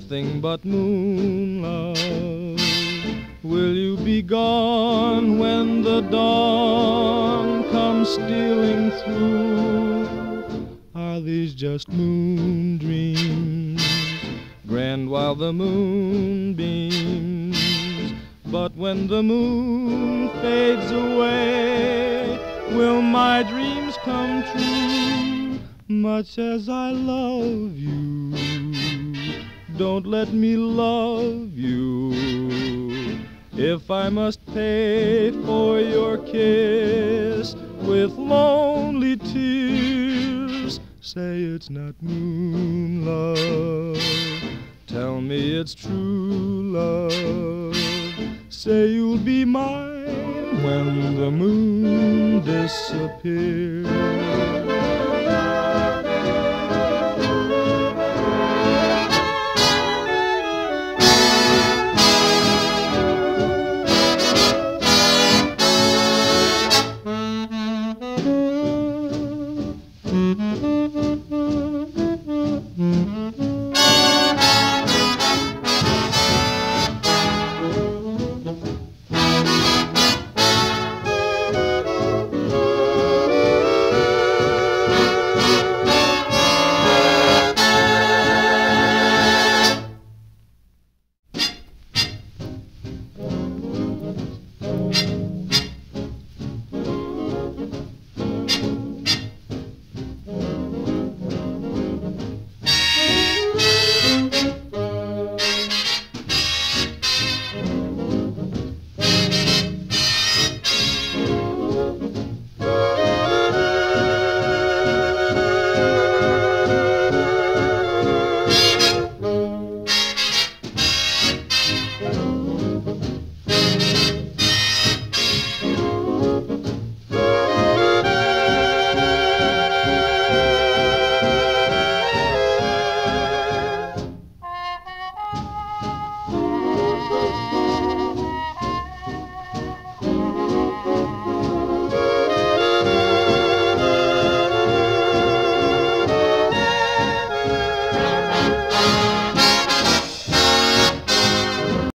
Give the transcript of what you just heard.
nothing but moon love. Will you be gone when the dawn comes stealing through? Are these just moon dreams, grand while the moon beams? But when the moon fades away, will my dreams come true? Much as I love you, don't let me love you. If I must pay for your kiss with lonely tears, say it's not moon love. Tell me it's true love. Say you'll be mine when the moon disappears.